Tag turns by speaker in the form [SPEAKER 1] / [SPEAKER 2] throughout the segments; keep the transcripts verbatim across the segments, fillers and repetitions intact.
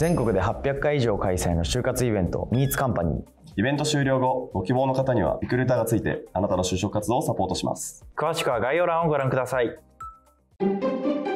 [SPEAKER 1] 全国ではっぴゃっかい以上開催の就活イベントミーツカンパニー。
[SPEAKER 2] イベント終了後、ご希望の方にはリクルーターがついてあなたの就職活動をサポートします。
[SPEAKER 1] 詳しくは概要欄をご覧ください。
[SPEAKER 3] 内定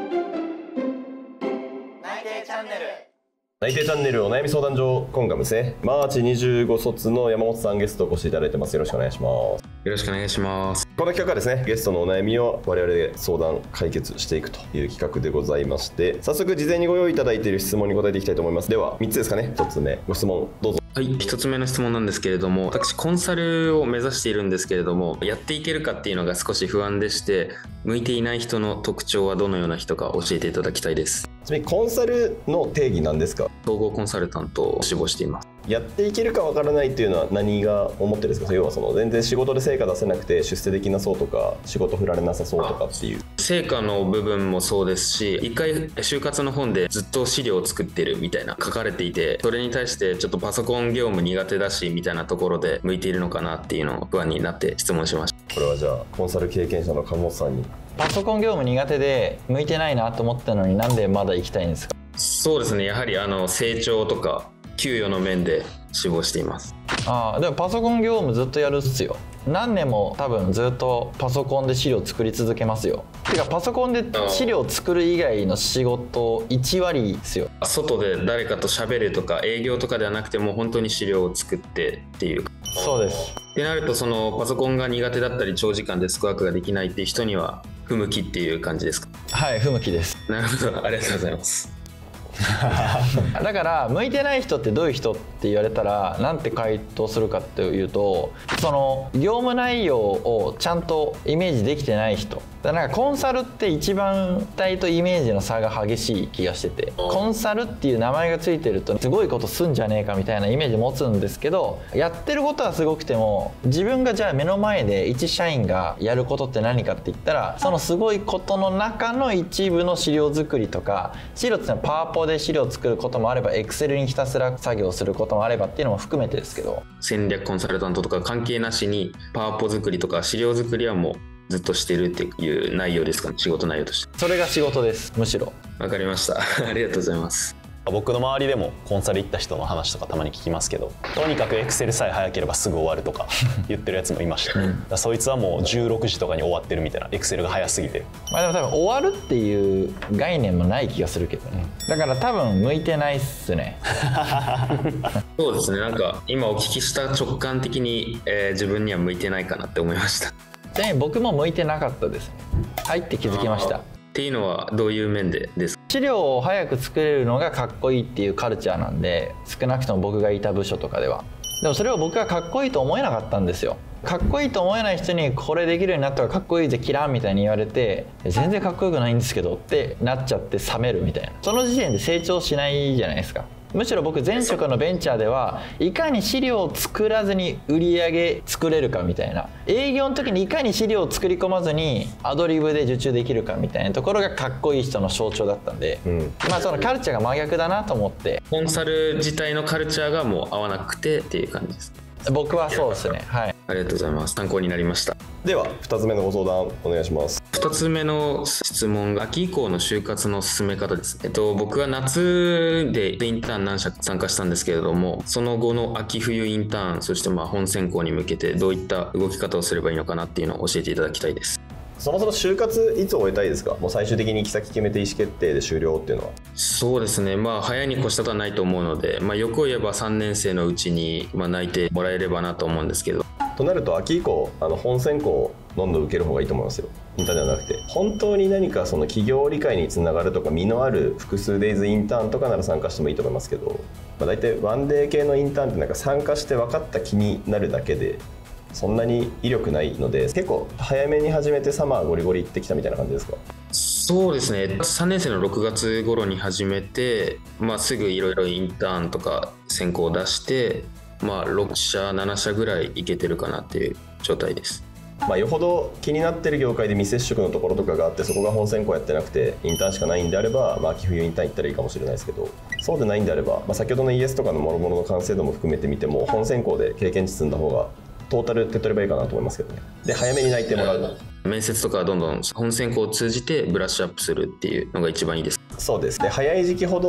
[SPEAKER 3] チャンネル
[SPEAKER 2] 内定チャンネルお悩み相談所、今回もですね、マーチにじゅうご卒の山本さんゲストお越しいただいてます。よろしくお願いします。
[SPEAKER 4] よろしくお願いします。
[SPEAKER 2] この企画はですね、ゲストのお悩みを我々で相談解決していくという企画でございまして、早速事前にご用意いただいている質問に答えていきたいと思います。ではみっつですかね。ひとつめご質問どうぞ。
[SPEAKER 4] はい、ひとつめの質問なんですけれども、私コンサルを目指しているんですけれども、やっていけるかっていうのが少し不安でして、向いていない人の特徴はどのような人か教えていただきたいです。
[SPEAKER 2] ちなみにコンサルの定義なんですか？
[SPEAKER 4] 総合コンサルタントを志望しています。
[SPEAKER 2] やっていけるかわからないっていうのは何が思ってるんですか？要はその全然仕事で成果出せなくて出世できなそうとか、仕事振られなさそうとかっていう。
[SPEAKER 4] 成果の部分もそうですし、一回就活の本でずっと資料を作ってるみたいな書かれていて、それに対してちょっとパソコン業務苦手だしみたいなところで向いているのかなっていうのを不安になって質問しました。
[SPEAKER 2] これはじゃあコンサル経験者の鴨本さんに。
[SPEAKER 1] パソコン業務苦手で向いてないなと思ったのになんでまだ行きたいんですか？
[SPEAKER 4] そうですね、やはりあの成長とか給与の面で志望しています。
[SPEAKER 1] ああ、でもパソコン業務ずっとやるっすよ。何年も多分ずっとパソコンで資料作り続けますよ。てかパソコンで資料作る以外の仕事いち割ですよ。
[SPEAKER 4] 外で誰かと喋るとか営業とかではなくても本当に資料を作ってっていう。
[SPEAKER 1] そうです。
[SPEAKER 4] ってなると、そのパソコンが苦手だったり長時間デスクワークができないっていう人には不向きっていう感じですか？
[SPEAKER 1] はい、不向きです。
[SPEAKER 4] なるほど、ありがとうございます。
[SPEAKER 1] だから向いてない人ってどういう人って言われたらなんて回答するかっていうと、その業務内容をちゃんとイメージできてない人だ。なんかコンサルって一番体とイメージの差が激しい気がしてて、コンサルっていう名前がついてるとすごいことすんじゃねえかみたいなイメージ持つんですけど、やってることはすごくても自分がじゃあ目の前で一社員がやることって何かって言ったら、そのすごいことの中の一部の資料作りとか、資料っていうのはパワポで資料を作ることもあれば、エクセルにひたすら作業することもあればっていうのも含めてですけど、
[SPEAKER 4] 戦略コンサルタントとか関係なしにパワポ作りとか資料作りはもうずっとしてるっていう内容ですかね、仕事内容として。
[SPEAKER 1] それが仕事です。むしろ。
[SPEAKER 4] わかりました。ありがとうございます。
[SPEAKER 5] 僕の周りでもコンサル行った人の話とかたまに聞きますけど、とにかくエクセルさえ早ければすぐ終わるとか言ってるやつもいました、ね、だそいつはもうじゅうろくじとかに終わってるみたいな、エクセルが早すぎて。
[SPEAKER 1] まあでも多分終わるっていう概念もない気がするけどね。だから多分向いてないっすね。
[SPEAKER 4] そうですね、なんか今お聞きした直感的に、えー、自分には向いてないかなって思いました。
[SPEAKER 1] ちなみに僕も向いてなかったです。はいって気づきました。
[SPEAKER 4] っていうのはどういう面でですか？
[SPEAKER 1] 資料を早く作れるのがかっこいいっていうカルチャーなんで、少なくとも僕がいた部署とかでは。でもそれを僕がかっこいいと思えなかったんですよ。かっこいいと思えない人にこれできるようになったらかっこいいぜキラーみたいに言われて、全然かっこよくないんですけどってなっちゃって冷めるみたいな。その時点で成長しないじゃないですか。むしろ僕前職のベンチャーではいかに資料を作らずに売り上げ作れるかみたいな、営業の時にいかに資料を作り込まずにアドリブで受注できるかみたいなところがかっこいい人の象徴だったんで、うん、まあそのカルチャーが真逆だなと思って。
[SPEAKER 4] コンサル自体のカルチャーがもう合わなくてっていう感じです。
[SPEAKER 1] 僕はそうですね。はい、
[SPEAKER 4] ありがとうございます。参考になりました。
[SPEAKER 2] ではふたつめのご相談お願いします。
[SPEAKER 4] ふたつめの質問が秋以降の就活の進め方です。えっと僕は夏でインターン何社か参加したんですけれども、その後の秋冬インターン、そしてまあ本選考に向けてどういった動き方をすればいいのかなっていうのを教えていただきたいです。
[SPEAKER 2] そもそも就活いつ終えたいですか？もう最終的に行き先決めて意思決定で終了っていうのは。
[SPEAKER 4] そうですね、まあ早いに越したことはないと思うので、まあ、よく言えばさんねん生のうちにまあ内定もらえればなと思うんですけど。
[SPEAKER 2] となると秋以降あの本選考をどんどん受ける方がいいと思いますよ。インターンではなくて、本当に何かその企業理解につながるとか実のある複数デイズインターンとかなら参加してもいいと思いますけど、まあ、大体ワンデー系のインターンってなんか参加して分かった気になるだけでそんなに威力ないので、結構早めに始めてサマーゴリゴリ行ってきたみたいな感じですか？
[SPEAKER 4] そうですね、さんねん生のろくがつ頃に始めて、まあ、すぐいろいろインターンとか選考を出して、まあ、ろく社なな社ぐらいいけてるかなっていう状態です。
[SPEAKER 2] まあ、よほど気になってる業界で未接触のところとかがあって、そこが本選考やってなくてインターンしかないんであれば、まあ、秋冬インターン行ったらいいかもしれないですけど、そうでないんであれば、まあ、先ほどの イーエス とかの諸々の完成度も含めてみても本選考で経験値積んだ方がトータル手取ればいいかなと思いますけどね。で早めに内定もらう。
[SPEAKER 4] 面接とかはどんどん本選考を通じてブラッシュアップするっていうのが一番いいです。
[SPEAKER 2] そうです。で早い時期ほど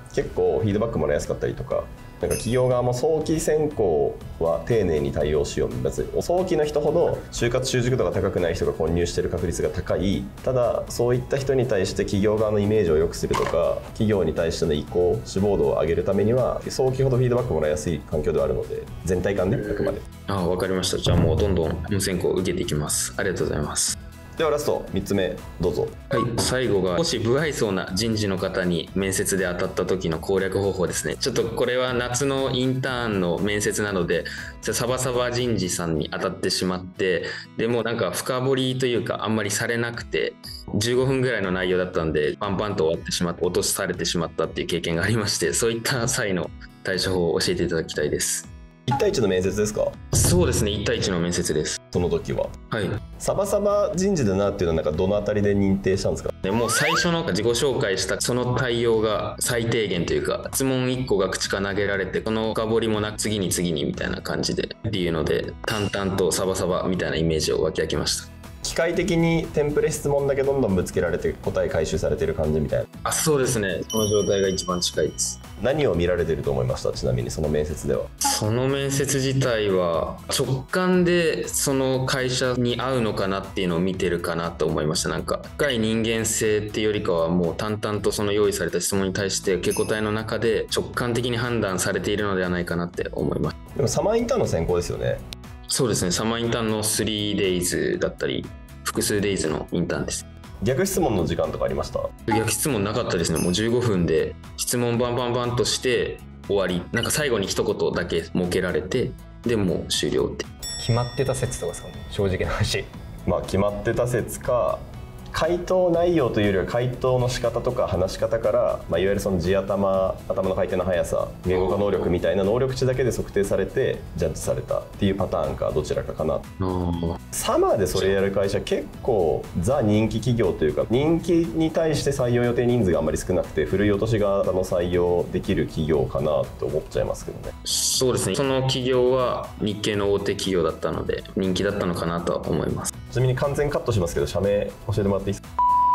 [SPEAKER 2] 結構フィードバックもらいやすかったりとか、なんか企業側も早期選考は丁寧に対応しよう、別に早期の人ほど就活習熟度が高くない人が混入している確率が高い。ただそういった人に対して企業側のイメージを良くするとか、企業に対しての意向志望度を上げるためには早期ほどフィードバックもらいやすい環境ではあるので、全体感であくまで。
[SPEAKER 4] ああ、わかりました。じゃあもうどんどん本選考を受けていきます。ありがとうございます。
[SPEAKER 2] ではラストみっつめどうぞ。
[SPEAKER 4] はい、最後がもし不愛想な人事の方に面接で当たった時の攻略方法ですね。ちょっとこれは夏のインターンの面接なのでサバサバ人事さんに当たってしまって、でもなんか深掘りというかあんまりされなくてじゅうごふんぐらいの内容だったんでパンパンと終わってしまって落とされてしまったっていう経験がありまして、そういった際の対処法を教えていただきたいです。
[SPEAKER 2] いち対いちの面接ですか？
[SPEAKER 4] そうですね、いち対いちの面接です。
[SPEAKER 2] その時は
[SPEAKER 4] はい
[SPEAKER 2] サバサバ人事だなっていうのはなんかどのあたりで認定したんですか？
[SPEAKER 4] でもう最初の自己紹介したその対応が最低限というか、質問いっこが口から投げられてこの深掘りもなく次に次にみたいな感じでっていうので、淡々とサバサバみたいなイメージを湧き上げました。
[SPEAKER 2] 機械的にテンプレ質問だけどんどんぶつけられて答え回収されてる感じみたいな。
[SPEAKER 4] あ、そうですね、その状態が一番近いです。
[SPEAKER 2] 何を見られてると思いました？ちなみにその面接では。
[SPEAKER 4] その面接自体は直感でその会社に合うのかなっていうのを見てるかなと思いました。なんか深い人間性っていうよりかはもう淡々とその用意された質問に対して受け答えの中で直感的に判断されているのではないかなって思います。
[SPEAKER 2] でもサマーインターンの選考ですよね。
[SPEAKER 4] そうですね、サマーインターンの スリーデイズ だったり複数デイズのインターンです。
[SPEAKER 2] 逆質問の時間とかありました？
[SPEAKER 4] 逆質問なかったですね。もうじゅうごふんで質問バンバンバンとして終わり、なんか最後に一言だけ設けられて、でもう終了って。
[SPEAKER 6] 決まってた説とかですかね、正直な話。
[SPEAKER 2] まあ決まってた説か、回答内容というよりは回答の仕方とか話し方から、まあ、いわゆるその地頭頭の回転の速さ、言語化能力みたいな能力値だけで測定されてジャッジされたっていうパターンかどちらかかな。サマーでそれやる会社結構ザ人気企業というか、人気に対して採用予定人数があんまり少なくて古い落とし型の採用できる企業かなと思っちゃいますけどね。
[SPEAKER 4] そうですね、その企業は日系の大手企業だったので人気だったのかなとは思います。
[SPEAKER 2] ちなみに完全カットしますけど社名教えてもらっていいですか？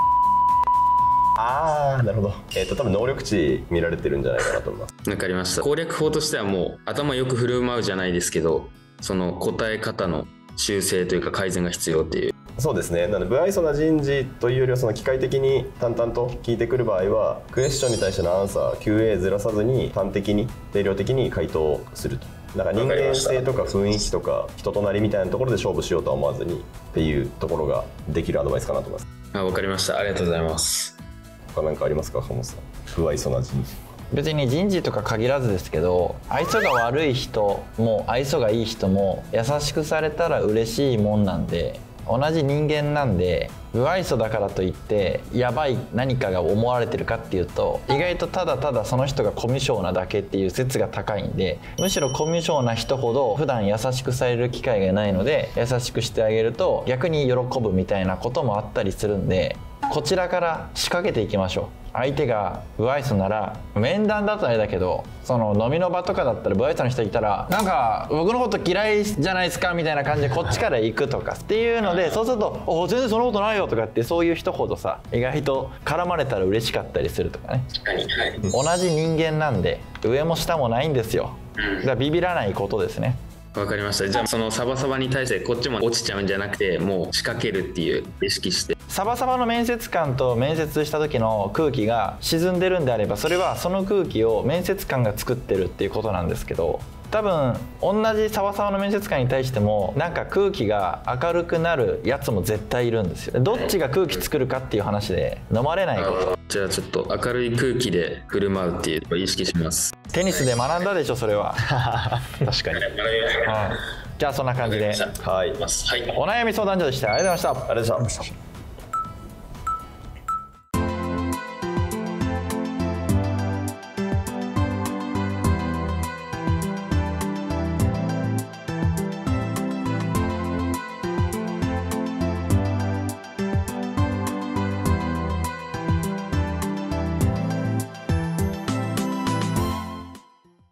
[SPEAKER 2] あーなるほど。えっと多分能力値見られてるんじゃないかなと思います。
[SPEAKER 4] わかりました。攻略法としてはもう頭よく振る舞うじゃないですけど、その答え方の修正というか改善が必要っていう。
[SPEAKER 2] そうですね。なので不愛想な人事というよりはその機械的に淡々と聞いてくる場合はクエスチョンに対してのアンサー キューエー ずらさずに端的に定量的に回答すると。だから人間性とか雰囲気とか人となりみたいなところで勝負しようとは思わずにっていうところができるアドバイスかなと思います。
[SPEAKER 4] あ、わかりました。ありがとうございます。
[SPEAKER 2] 他何かありますか、鴨さん。不愛想な人事。
[SPEAKER 1] 別に人事とか限らずですけど、愛想が悪い人も愛想がいい人も優しくされたら嬉しいもんなんで、同じ人間なんで、不愛想だからといってやばい何かが思われてるかっていうと、意外とただただその人がコミュ障なだけっていう説が高いんで、むしろコミュ障な人ほど普段優しくされる機会がないので優しくしてあげると逆に喜ぶみたいなこともあったりするんで、こちらから仕掛けていきましょう。相手が不愛想なら、面談だとあれだけどその飲みの場とかだったら不愛想の人いたら、なんか僕のこと嫌いじゃないですかみたいな感じでこっちから行くとかっていうので、そうすると「お全然そんなことないよ」とかって、そういう人ほどさ意外と絡まれたら嬉しかったりするとかね。
[SPEAKER 4] 確かに、はい、
[SPEAKER 1] 同じ人間なんで上も下もないんですよ。だからビビらないことですね。
[SPEAKER 4] わかりました。じゃあそのサバサバに対してこっちも落ちちゃうんじゃなくて、もう仕掛けるっていう意識して。
[SPEAKER 1] サバサバの面接官と面接した時の空気が沈んでるんであれば、それはその空気を面接官が作ってるっていうことなんですけど、多分同じサバサバの面接官に対してもなんか空気が明るくなるやつも絶対いるんですよ。どっちが空気作るかっていう話で、飲まれないこと。
[SPEAKER 4] じゃあちょっと明るい空気で振る舞うっていうのを意識します。
[SPEAKER 1] テニスで学んだでしょそれは。
[SPEAKER 5] 確かに。
[SPEAKER 1] うん、じゃあそんな感じで、
[SPEAKER 2] はい、
[SPEAKER 4] はい、
[SPEAKER 1] お悩み相談所でした。ありがとうございました。
[SPEAKER 2] ありがとうございました。